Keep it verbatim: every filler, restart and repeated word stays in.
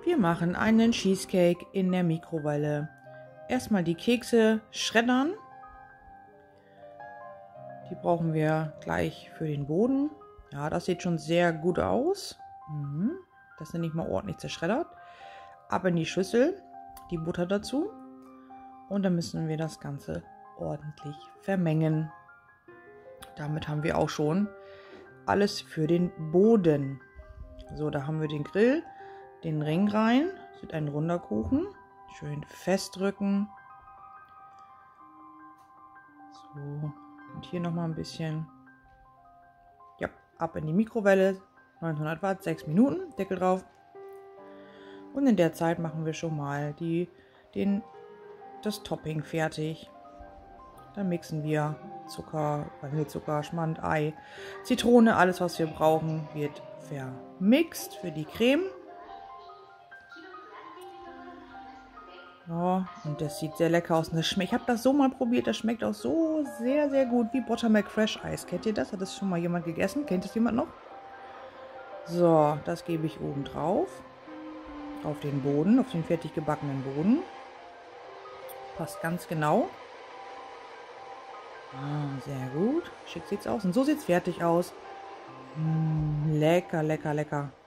Wir machen einen Cheesecake in der Mikrowelle. Erstmal die Kekse schreddern. Die brauchen wir gleich für den Boden. Ja, das sieht schon sehr gut aus. Mhm. Das sind nicht mal ordentlich zerschreddert. Ab in die Schüssel, die Butter dazu. Und dann müssen wir das Ganze ordentlich vermengen. Damit haben wir auch schon alles für den Boden. So, da haben wir den Grill, den Ring rein. Das wird ein runder Kuchen. Schön festdrücken. So, und hier nochmal ein bisschen. Ja, ab in die Mikrowelle. neunhundert Watt, sechs Minuten. Deckel drauf. Und in der Zeit machen wir schon mal die, den, das Topping fertig. Dann mixen wir Zucker, Vanillezucker, Schmand, Ei, Zitrone, alles was wir brauchen, wird vermixt für die Creme. Ja, und das sieht sehr lecker aus. Und das schmeckt, ich habe das so mal probiert, das schmeckt auch so sehr, sehr gut wie Buttermilk Fresh Eis. Kennt ihr das? Hat das schon mal jemand gegessen? Kennt das jemand noch? So, das gebe ich oben drauf. Auf den Boden, auf den fertig gebackenen Boden. Passt ganz genau. Ah, sehr gut. Schick sieht's aus. Und so sieht's fertig aus. Mm, lecker, lecker, lecker.